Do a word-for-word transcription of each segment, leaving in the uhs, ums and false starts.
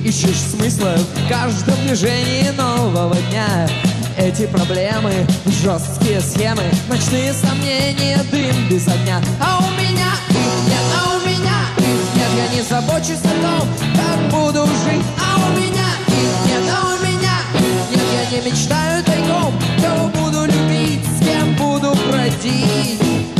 ищешь смысла в каждом движении нового дня. Эти проблемы, жесткие схемы, ночные сомнения, дым без огня. А у меня их нет, а у меня их нет. Я не забочусь о том, как буду жить. А у меня их нет, а у меня их нет. Я не мечтаю тайком, кого буду любить, с кем буду бродить.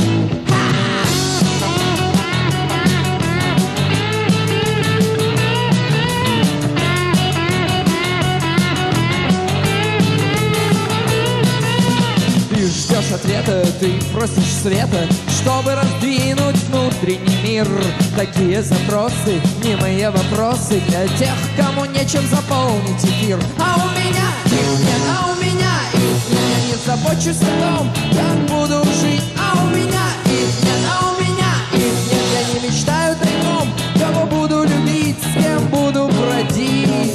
Ждешь ответа, ты просишь света, чтобы раздвинуть внутренний мир. Такие запросы, не мои вопросы для тех, кому нечем заполнить эфир. А у меня их нет, а у меня их нет. Я не забочусь о том, как буду жить. А у меня их нет, а у меня их нет. Я не мечтаю тайком, кого буду любить, с кем буду бродить.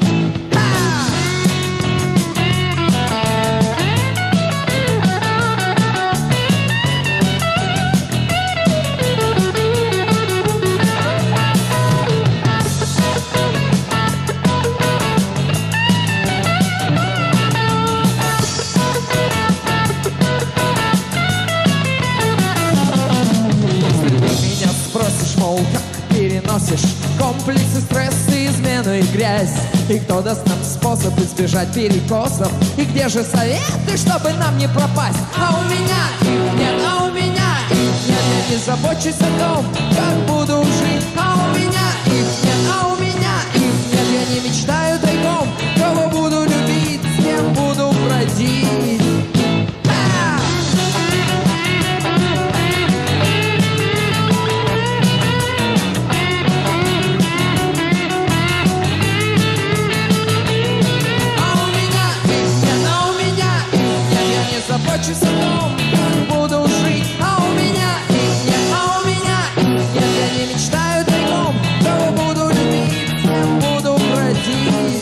Комплексы, стрессы, измену и грязь. И кто даст нам способ избежать перекосов? И где же советы, чтобы нам не пропасть? А у меня их нет, а у меня их нет. Я не забочусь о том, как буду жить. А у меня их нет, а у меня их нет. Я не мечтаю тайком, кого буду любить, с кем буду бродить. Забочусь о том, как буду жить. А у меня их нет, а у меня их нет. Я не мечтаю тайком, кого буду любить, с кем буду бродить.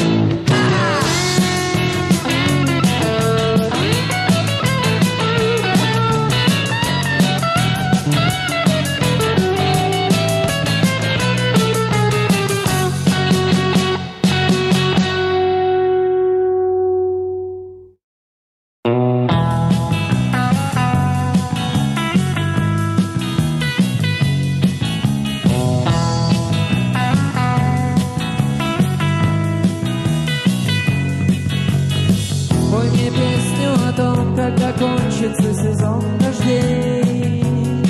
Кончится сезон дождей.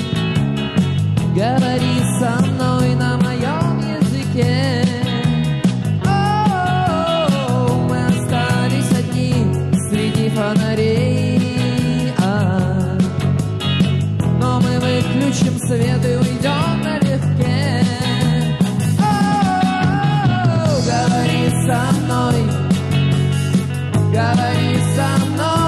Говори со мной на моем языке. О, мы остались одни среди фонарей. А, но мы выключим свет и уйдем налегке. О, говори со мной, говори со мной.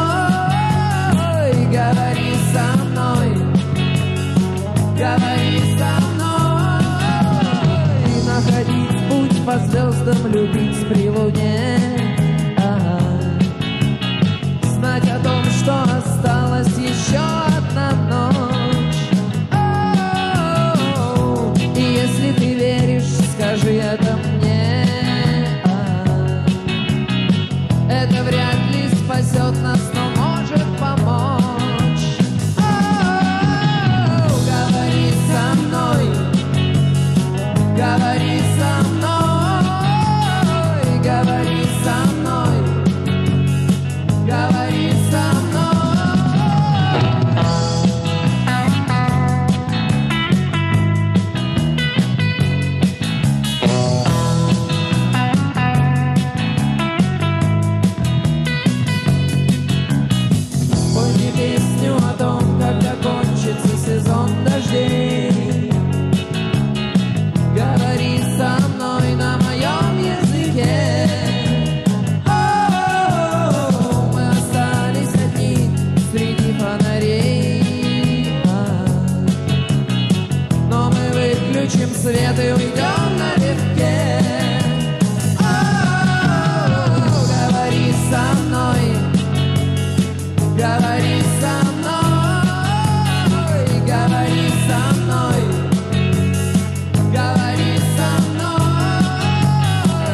Говори со мной, говори со мной. Находить путь по звездам, любить при луне. Ага. Знать о том, что осталась еще одна ночь. О-о-о. И если ты веришь, скажи это мне. Ага. Это вряд ли спасет нас, но может помочь. Говори со мной, говори со мной, говори со Пой мне песню о том, когда кончится сезон дождей. Говори со мной на моем языке. О, мы остались одни среди фонарей. Но мы выключим свет и уйдем налегке. О, говори со мной, говори со мной, говори со мной. Говори со мной,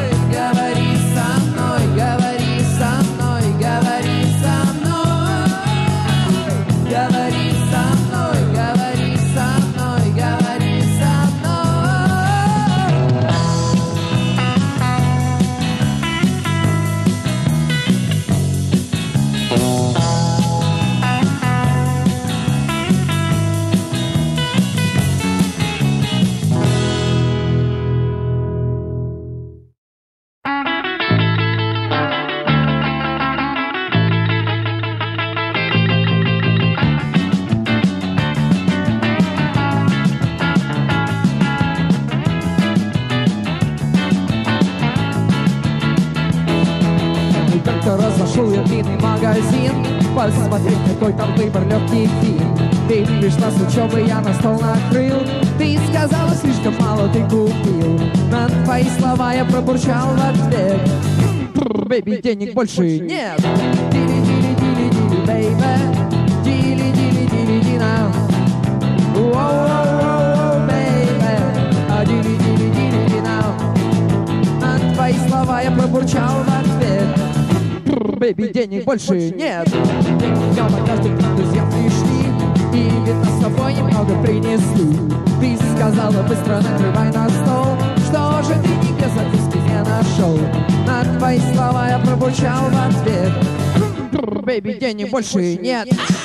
магазин, посмотреть, какой там выбор, легкий фильм. Ты пришла с учебы, я на стол накрыл. Ты сказала, слишком мало ты купил. На твои слова я пробурчал в ответ: бэйби, денег больше нет. Дили-дили-дили-дили, бэйби, дили-дили-дили-дина. Воу-воу-воу, бэйби, а дили-дили-дили-дина. На твои слова я пробурчал в ответ: бэйби, денег больше нет. Дома каждый к нам друзья пришли, и видно с собой немного принесли. Ты сказала, быстро накрывай на стол. Что же ты нигде записки не нашел? На твои слова я пробурчал в ответ: бэйби, денег больше нет.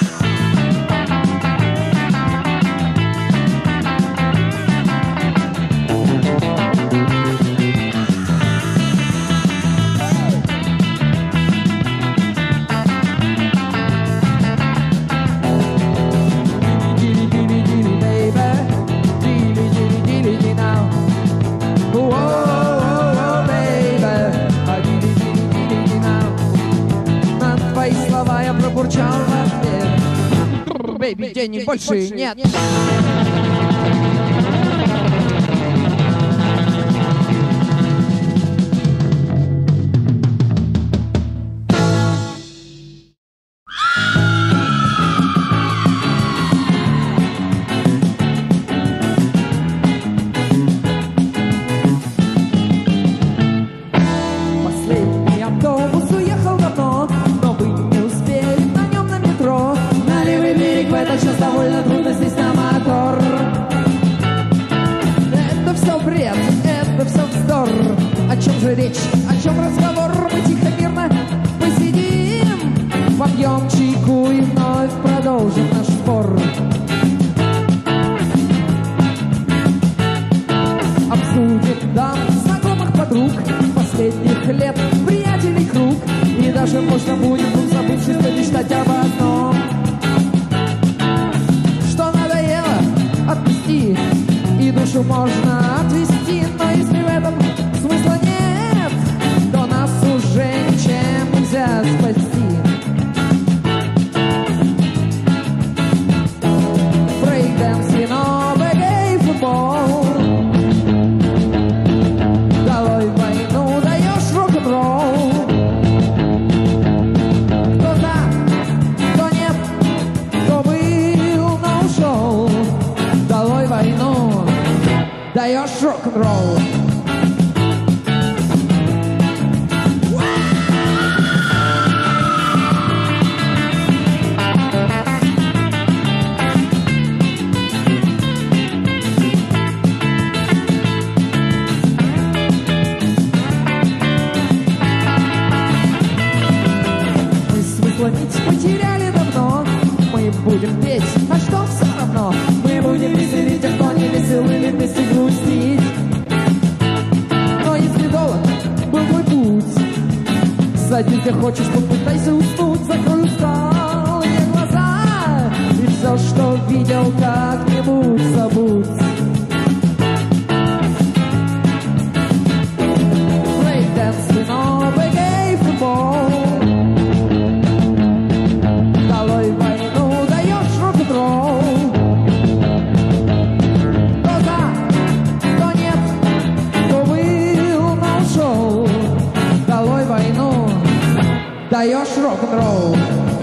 Бурчал в ответ: бэйби, денег больше нет. Последний автобус уехал давно, но вы не успели на нем на метро. На левый берег в этот час довольно трудно сесть на мотор. Это все бред, это все вздор. О чем же речь, о чем разговор? Мы тихо, мирно посидим, попьем чайку и вновь продолжим наш спор. Обсудим дам, знакомых подруг, последних лет приятелей круг. И даже можно будет, вдруг забывшись, помечтать об одном: что надоело, отпусти, и душу можно отвести. Но если в этом смысла нет, то нас уже ничем нельзя спасти. Брейк-дэнс, вино, бэгэй, футбол. Долой войну, даешь рок-н-ролл. Кто за, кто нет, кто был, но ушел. Долой войну, даешь рок-н-ролл. Мы смысла нить потеряли давно. Мы будем петь, а что все равно? Мы будем веселить, а кто не весел, или вместе грустить. Но если долг был мой путь, садись, где хочешь, попытайся уснуть. Закрой усталые глаза, и все, что видел, как-нибудь забудь. Брейк-дэнс, вино, бэгэй, футбол. Долой войну, даешь рок-н-ролл. Кто за, кто нет, кто был, но ушел. Долой войну, даешь рок-н-ролл.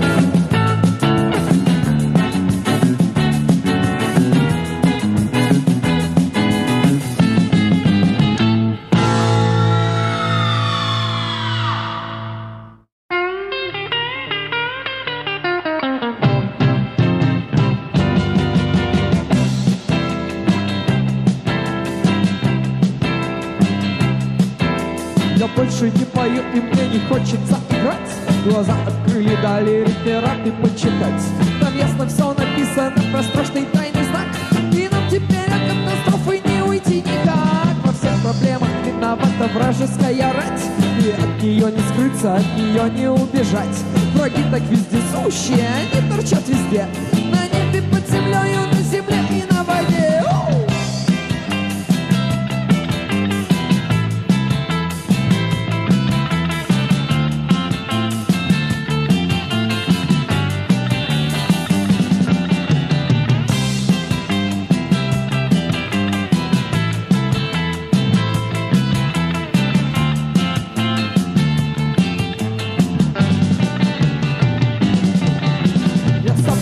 Я больше не пою, и мне не хочется играть. Глаза открыли, дали рефераты почитать. Там ясно все написано про страшный тайный знак. И нам теперь от катастрофы не уйти никак. Во всех проблемах виновата вражеская рать. И от нее не скрыться, от нее не убежать. Враги так вездесущие, они торчат везде. На небе, под землей, на земле и на воде.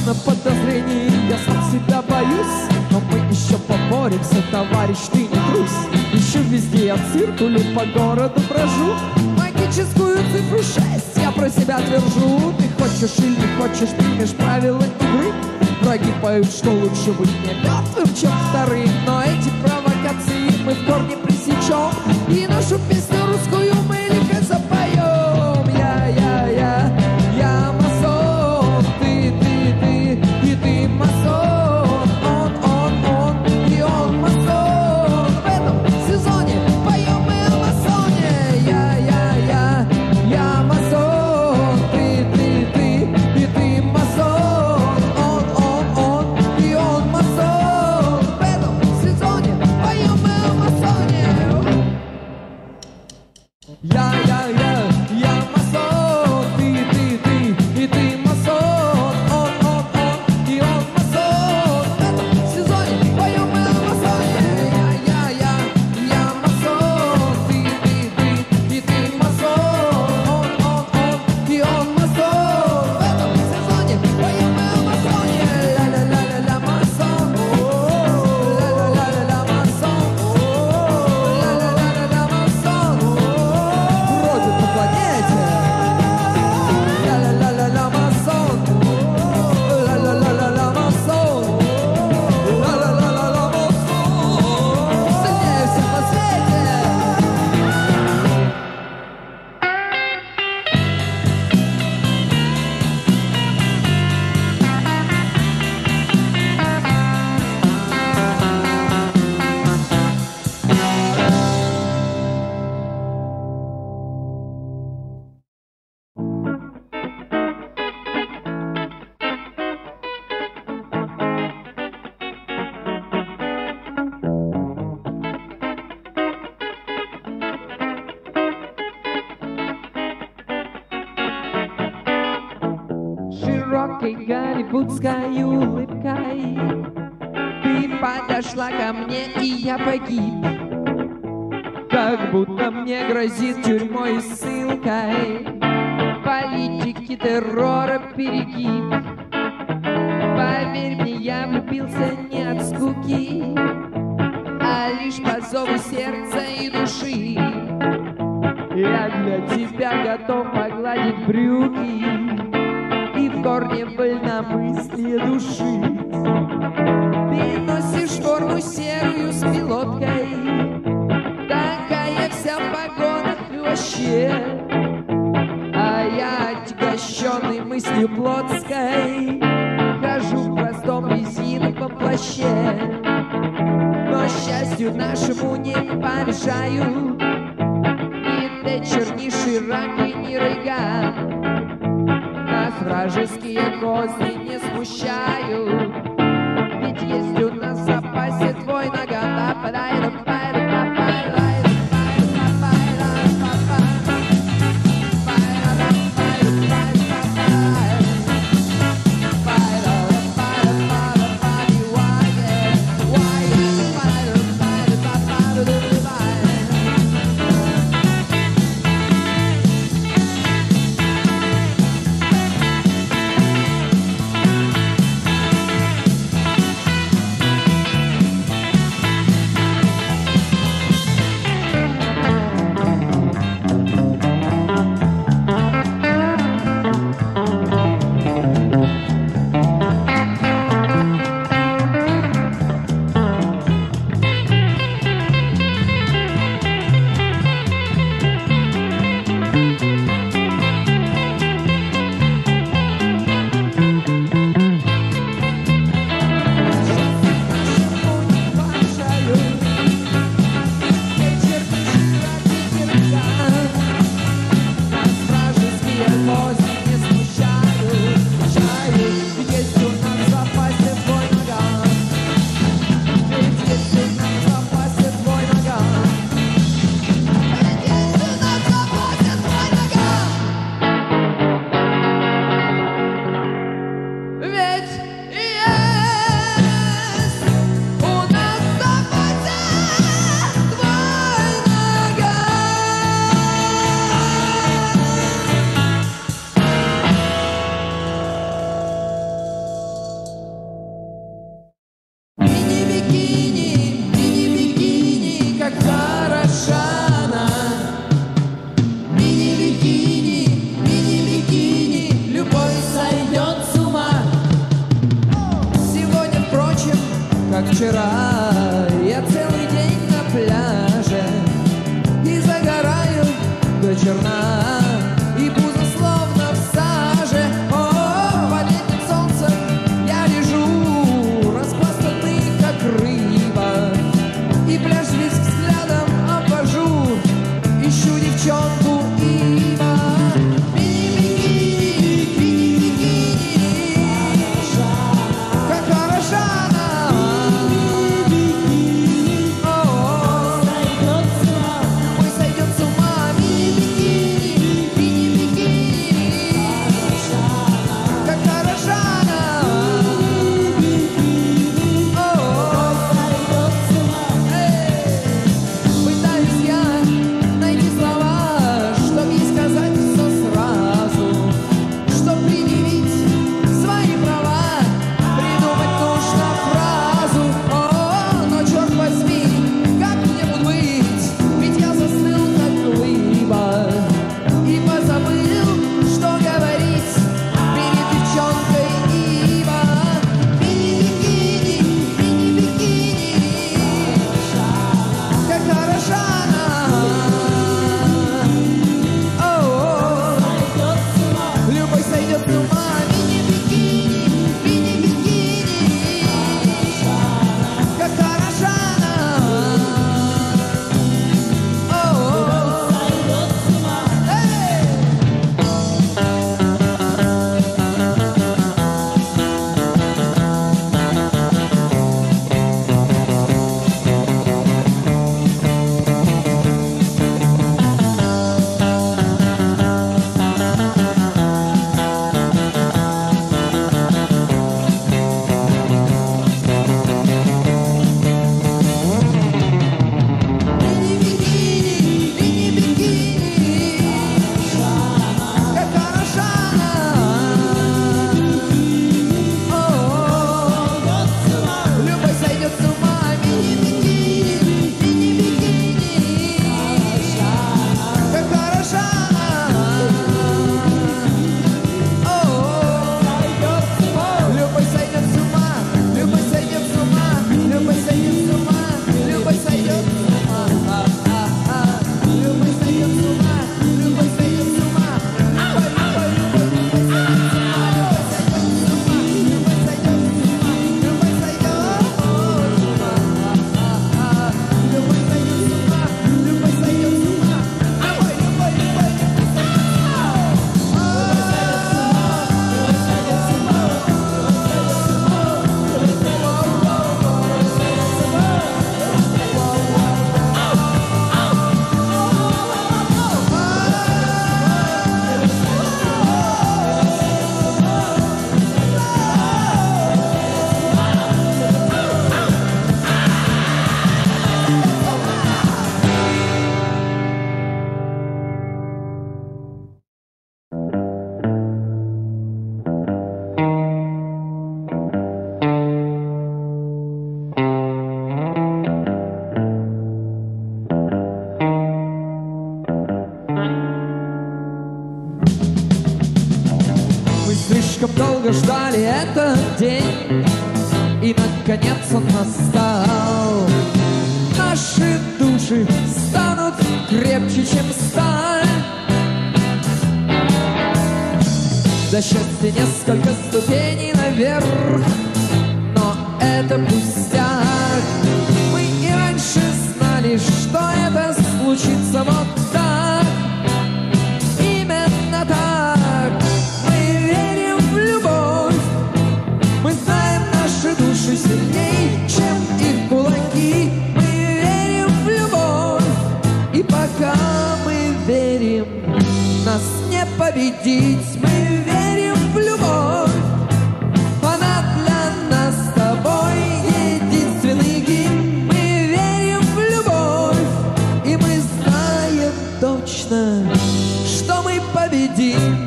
на подозрении, я сам себя боюсь. Но мы еще поборемся, товарищ, ты не трусь. Еще везде я циркулю, по городу брожу. Магическую цифру шесть я про себя твержу. Ты хочешь или не хочешь, примешь правила игры. Враги поют, что лучше быть не мертвым, чем вторым. Но эти провокации мы в корне пресечем. И нашу песню русскую мы лихо запоем. Я, я, я, я масон, ты, ты, ты, и ты масон. Он, он, он, и он масон. В этом сезоне поем мы о масоне. Я, я, я, я масон, ты, ты, ты, и ты масон. Он, он, он, и он масон. В этом сезоне поем мы о масоне. Я, я, я, я масон, ты, ты, ты, и ты масон. Он, он, он, и он масон. В этом сезоне поем мы о масоне. Я, я, я, я масон, ты, ты, ты, и ты масон. Он, он, он, и он масон. В этом сезоне поем мы о масоне. Ля-ля-ля-ля-ля масон. Ля-ля-ля-ля-ля масон. Ля-ля-ля-ля-ля масон. Бродит по планете. Ля-ля-ля-ля-ля масон. Ля-ля-ля-ля-ля масон. Ля-ля-ля-ля-ля масон. Сильнее всех на свете. Широкой голливудской улыбкой ты подошла ко мне, и я погиб. Как будто мне грозит тюрьмой и ссылкой. Политики террора перегиб. Поверь мне, я влюбился не от скуки, а лишь по зову сердца и души. Я для тебя готов погладить брюки и в корне вольномыслие души. Ты носишь форму серую с пилоткой, такая вся в погонах и вообще. А я, отягощенный мыслью плотской, хожу в простом резиновом плаще. Но счастью нашему не помешают ни те чернейший рак и ни рыган. Нас вражеские козни не смущают, ведь есть у нас в запасе твой наган. как вчера. Я целый день на пляже и загораю до черна, и пузо словно в саже. О, под летним солнцем я лежу, распластанный как рыба, и пляж весь взглядом обвожу, ищу девчонку ибо. Слишком долго ждали этот день, и наконец он настал. Наши души станут крепче, чем сталь. До счастья несколько ступеней наверх, но это пустяк. Мы и раньше знали, что это случится вот так. Именно так. Мы верим в любовь. Мы знаем наши души сильней, чем их кулаки. Мы верим в любовь. И пока мы верим, нас не победить. Мы верим в любовь. Она для нас с тобой единственный гимн. Мы верим в любовь. И мы знаем точно, что мы победим.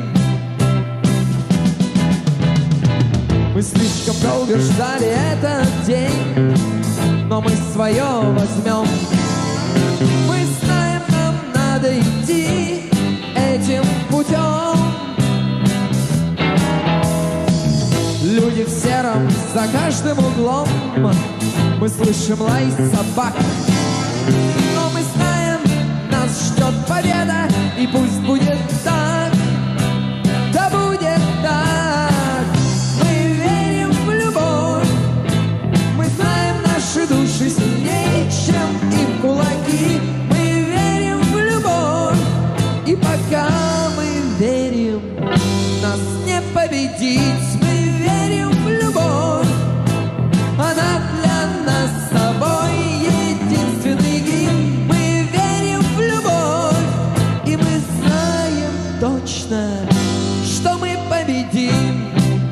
Мы слишком долго ждали этот день, но мы свое возьмем. Мы знаем, нам надо идти этим путем. Люди в сером за каждым углом Мы слышим лай собак, но мы знаем, нас ждет победа, и пусть будет так, да будет так. Мы верим в любовь, мы знаем, наши души сильнее, чем их кулаки. Мы верим в любовь, и пока мы верим, нас не победить. Мы верим в любовь, она для нас с тобой единственный гимн. Мы верим в любовь, и мы знаем точно, что мы победим.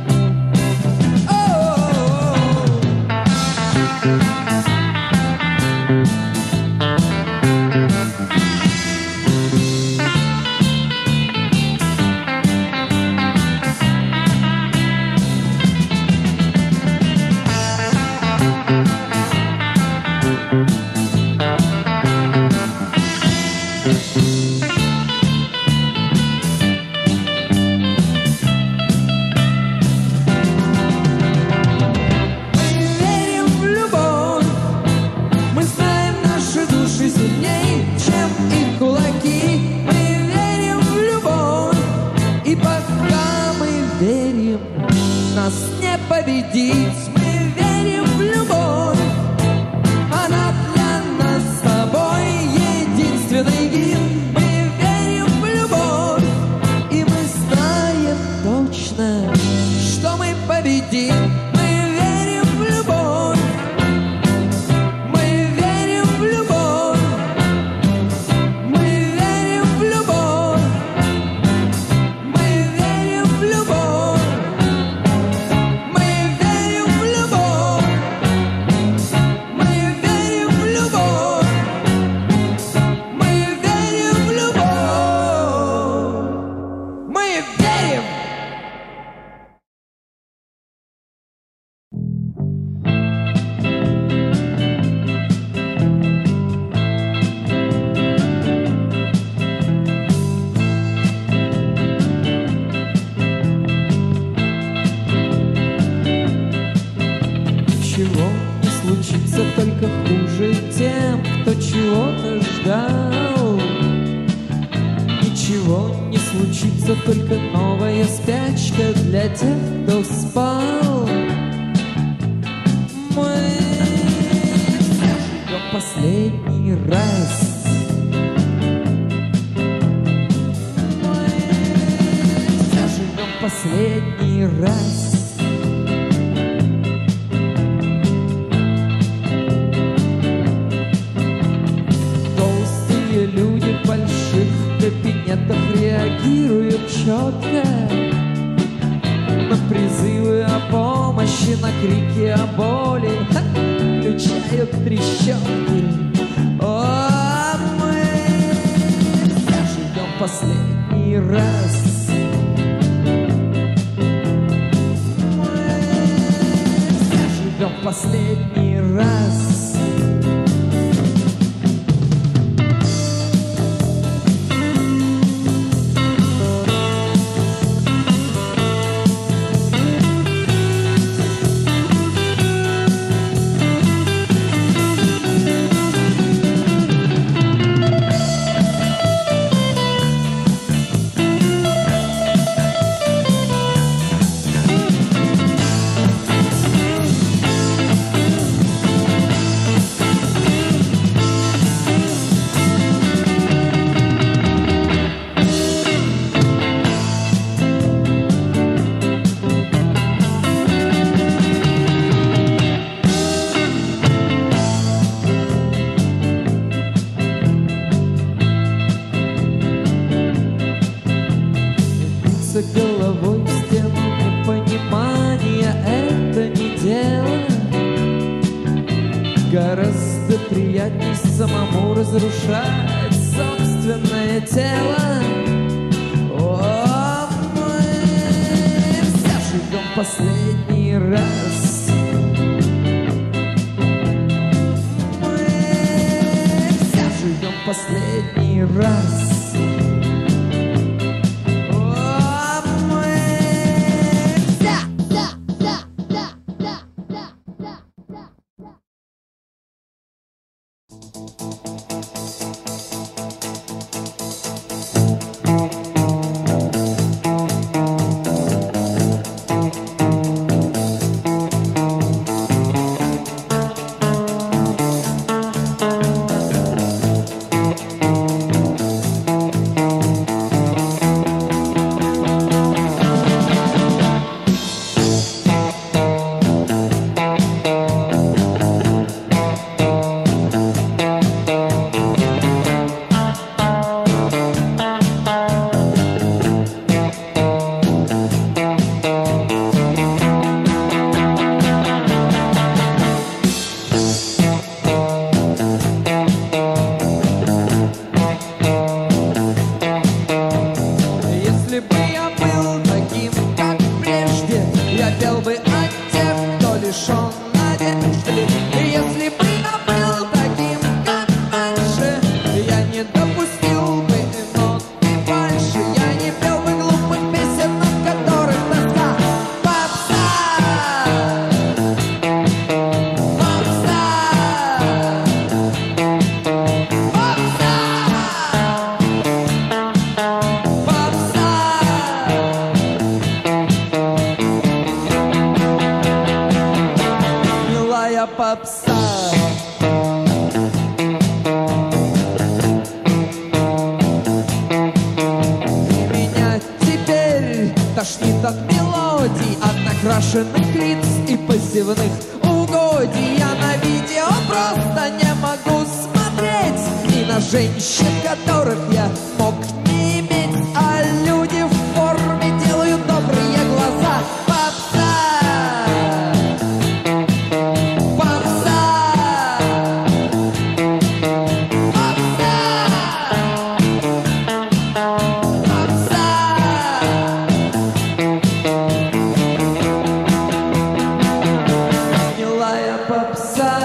Нас не победить. Мы верим в любовь, она для нас с тобой единственный гимн. Мы верим в любовь, и мы знаем точно, что мы победим. Мы верим в любовь, мы верим в любовь, мы верим в любовь, мы верим в любовь. Ничего не случится, только хуже тем, кто чего-то ждал. Ничего не случится, только новая спячка для тех, кто спал. Мы живем последний раз. Мы живем последний раз. Люди в больших кабинетах реагируют четко на призывы о помощи, на крики о боли, ха, включают трещотки. О, мы все живем последний раз. Мы все живем последний раз. Головой в стену, непонимание — это не дело. Гораздо приятнее самому разрушать собственное тело. О, мы все живем последний раз. Мы все живем последний раз. лишен надежды. Если бы я был таким, как раньше, я не допустил бы ноты фальши. Я не пел бы глупых песен, от которых тоска. Попса! Попса! Попса! Попса! Милая попса. Меня теперь тошнит от мелодий, от накрашенных лиц и пассивных угодий. Я на видео просто не могу смотреть и на женщин, которых я мог не иметь, а люди в форме делают добрые глаза. Попса! Попса! Попса! Попса! Милая попса.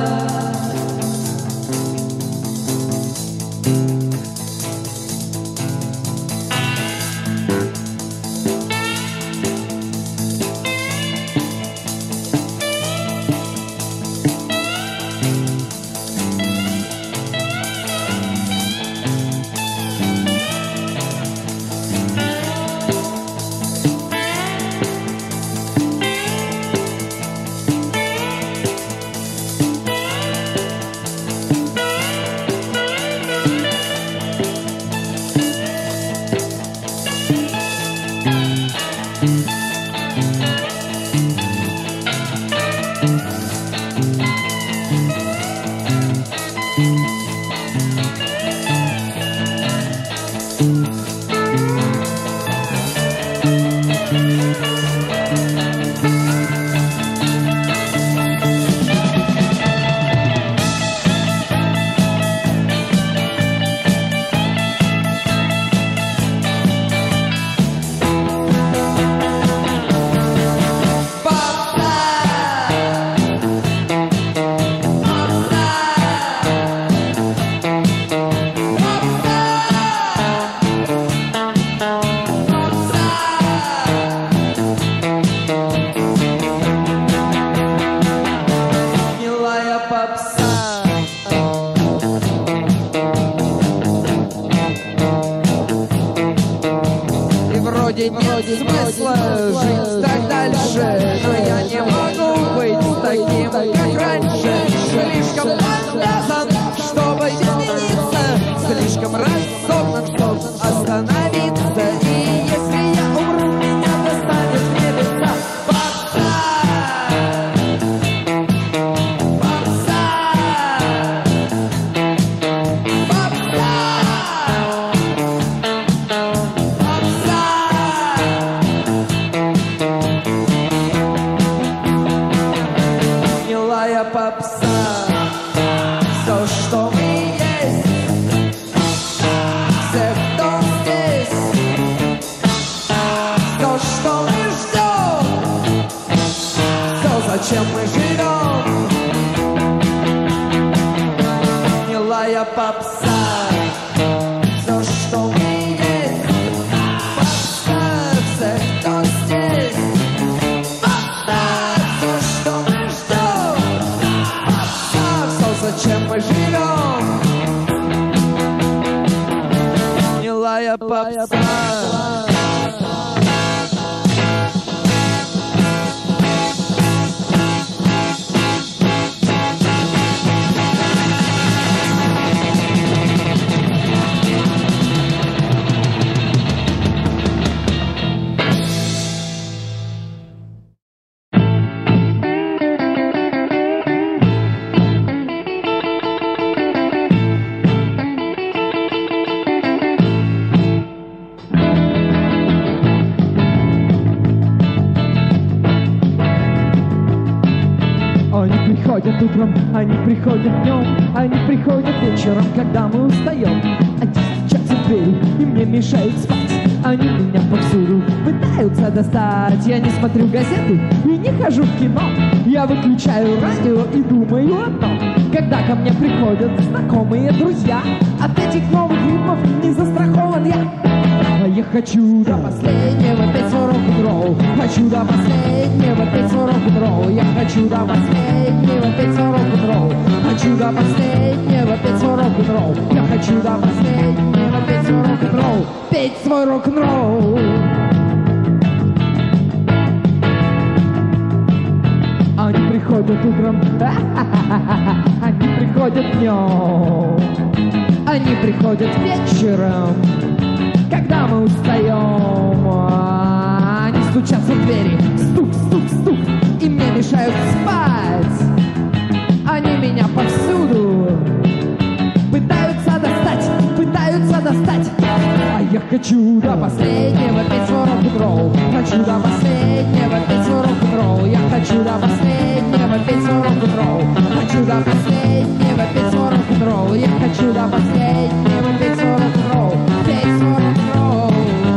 Милая попса. И вроде нет смысла жить так дальше, но я не могу быть таким, как раньше. Слишком подвязан, чтобы измениться, слишком разогнан, чтобы остановиться. И если я умру, меня достанет в небеса. Попса! Попса! Попса! Попса! Милая попса. Все, что мы есть, все, кто здесь, все, что мы ждем, все, зачем мы живем. Милая попса. Все, что мы есть, попса. Все, кто здесь, попса. Все, что мы ждем, попса. Все, зачем мы живем. Милая попса. приходят утром, они приходят днем, они приходят вечером, когда мы устаем. Они стучатся двери и мне мешают спать. Они меня повсюду пытаются достать. Я не смотрю газеты и не хожу в кино. Я выключаю радио и думаю о том, когда ко мне приходят знакомые друзья. От этих новых ритмов не застрахован я. А я хочу до последнего петь свой рок-н-ролл. Хочу до последнего петь свой рок-н-ролл. Я хочу до последнего петь свой рок-н-ролл. Хочу до последнего петь свой рок-н-ролл. Я хочу до последнего петь свой рок-н-ролл. Петь свой рок-н-ролл. Они приходят утром, они приходят днем, они приходят вечером, когда мы устаем. Они стучатся в двери, стук, стук, стук, и мне мешают спать. Они меня повсюду пытаются достать, пытаются достать. А я хочу до последнего петь свой рок-н-ролл. Хочу до последнего петь свой рок-н-ролл. Я хочу до последнего петь свой рок-н-ролл. Хочу до последнего петь свой рок-н-ролл. Я хочу до последнего петь свой рок-н-ролл. Петь свой рок-н-ролл.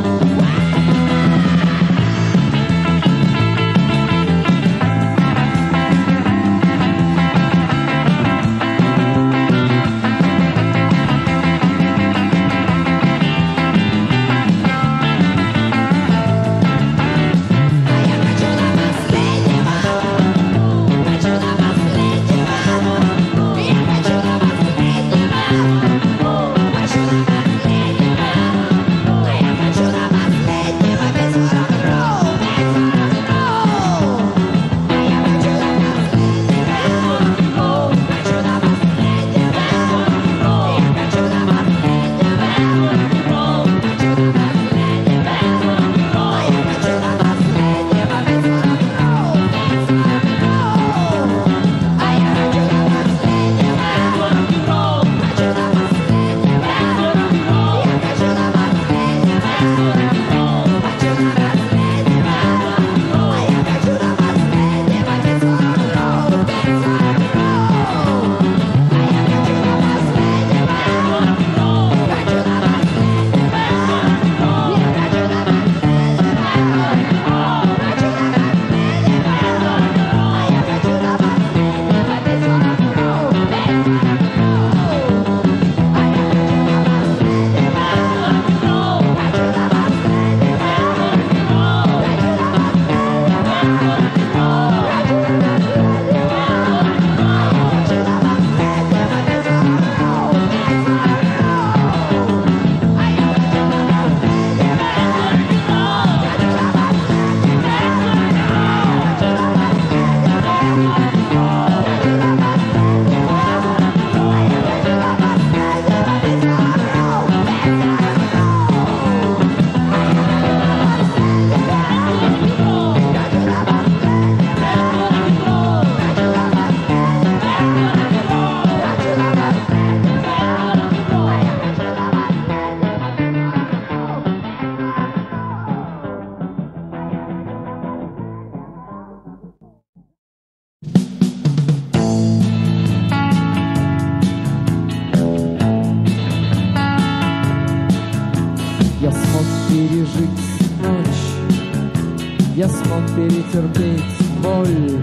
Я смог перетерпеть боль.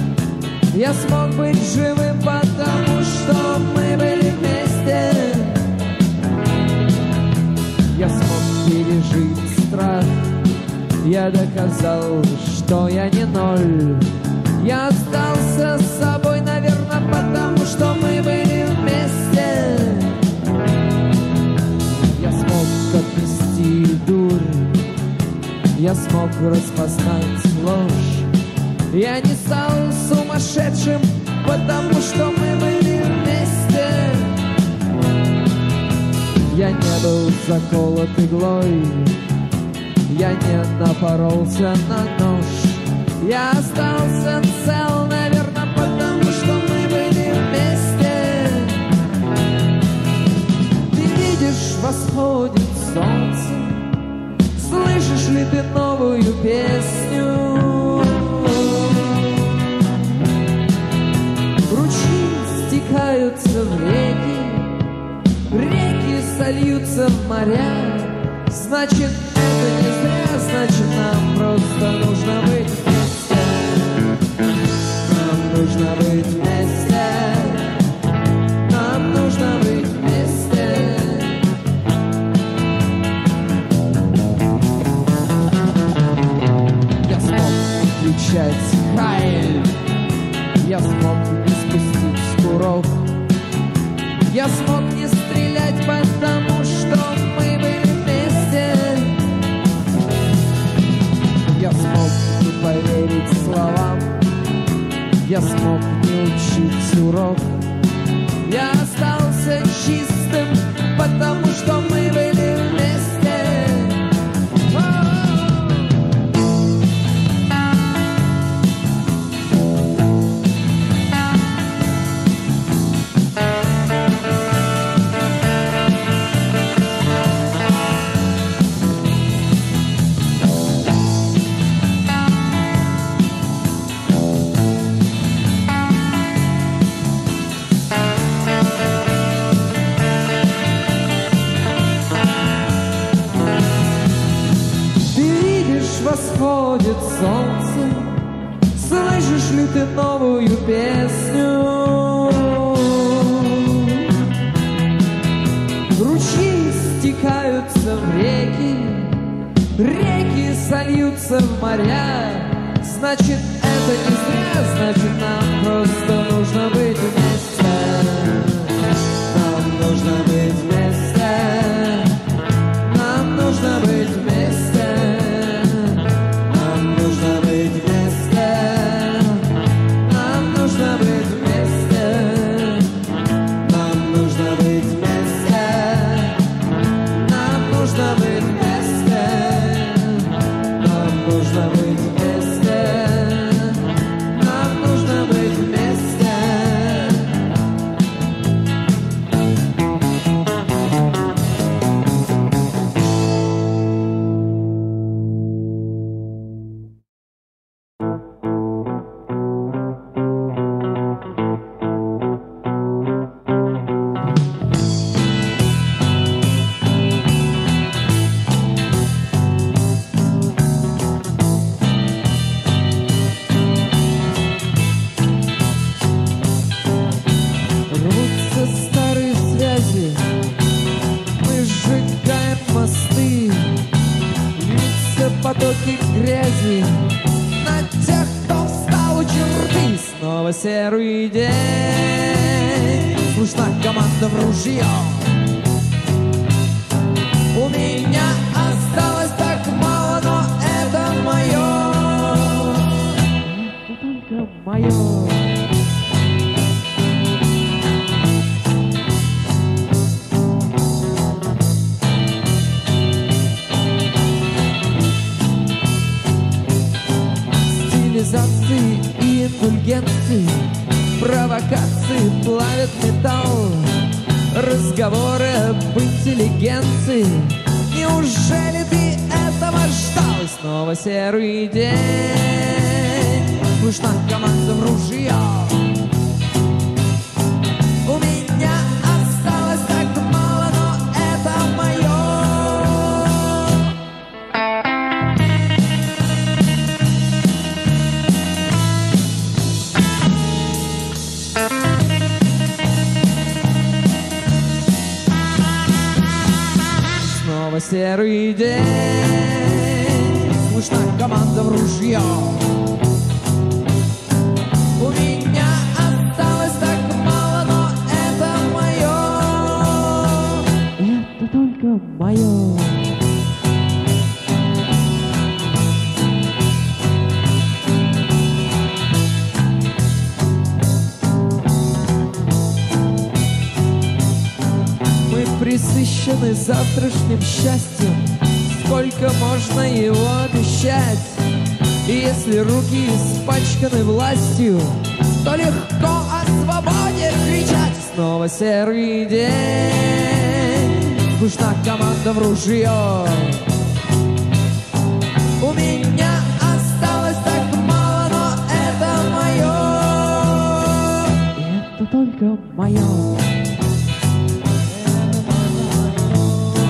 Я смог быть живым, потому что мы были вместе. Я смог пережить страх. Я доказал, что я не ноль. Я остался с собой, наверное, потому что мы были вместе. Я смог отнести дурь. Я смог распознать ложь. Я не стал сумасшедшим, потому что мы были вместе. Я не был заколот иглой. Я не напоролся на нож. Я остался цел, наверное, потому что мы были вместе. Ты видишь, восходит солнце. Слышишь ли ты новую песню? Ручьи стекаются в реки, реки сольются сольются в моря. Значит, это не зря, значит, нам просто нужно быть вместе. Нам нужно быть вместе. Нам нужно быть вместе. Я смог кричать «Хайль!», я смог не спустить курок, я смог не стрелять, потому что мы были вместе. Я смог не поверить словам, я смог не учить урок. Я остался чистым, потому что мы были вместе. Восходит солнце, слышишь ли ты новую песню? Ручьи стекаются в реки, реки сольются в моря. Значит, это не зря, значит, нам просто нужно быть вместе. Нам нужно быть вместе. Нам нужно быть вместе. Потоки грязи на тех, кто встал у черты. Снова серый день, слышна команда в ружье. У меня осталось так мало, но это мое. Это только мое. Стилизации и индульгенции, провокации плавят металл, разговоры об интеллигенции. Неужели ты этого ждал? И снова серый день, слышна команда в ружье. У меня осталось так мало, но это мое. Серый день, слышна команда в ружье. У меня осталось так мало, но это мое. Это только мое. Мы пресыщены завтрашним счастьем. Сколько можно его обещать? И если руки испачканы властью, то легко о свободе кричать. Снова серый день, слышна команда в ружье. У меня осталось так мало, но это мое. И это только мое.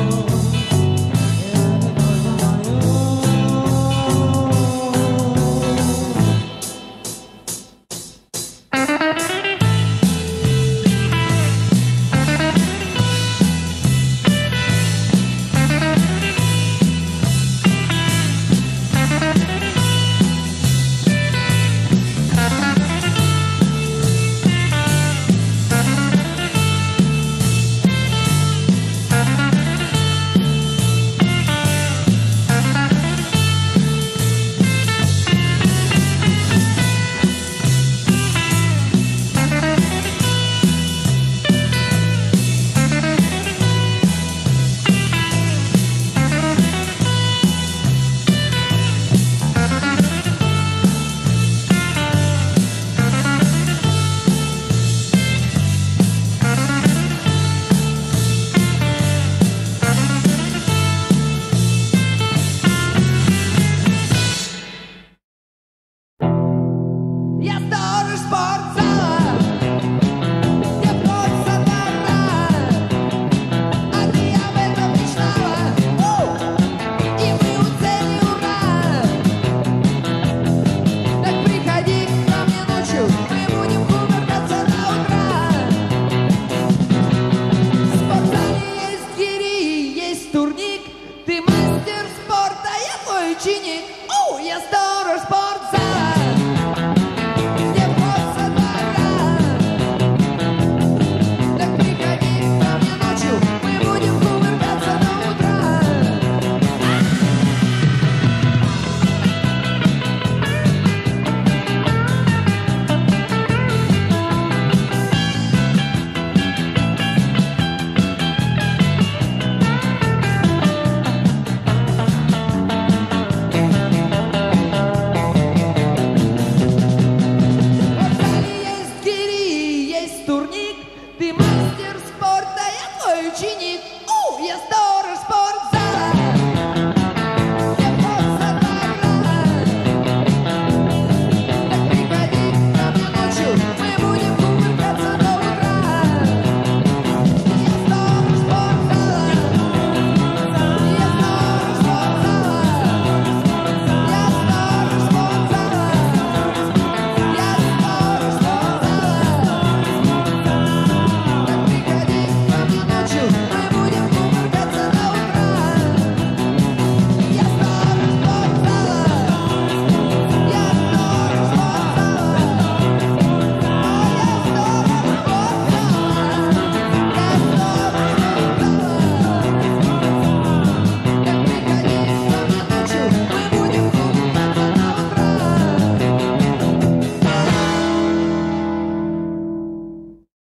турнир.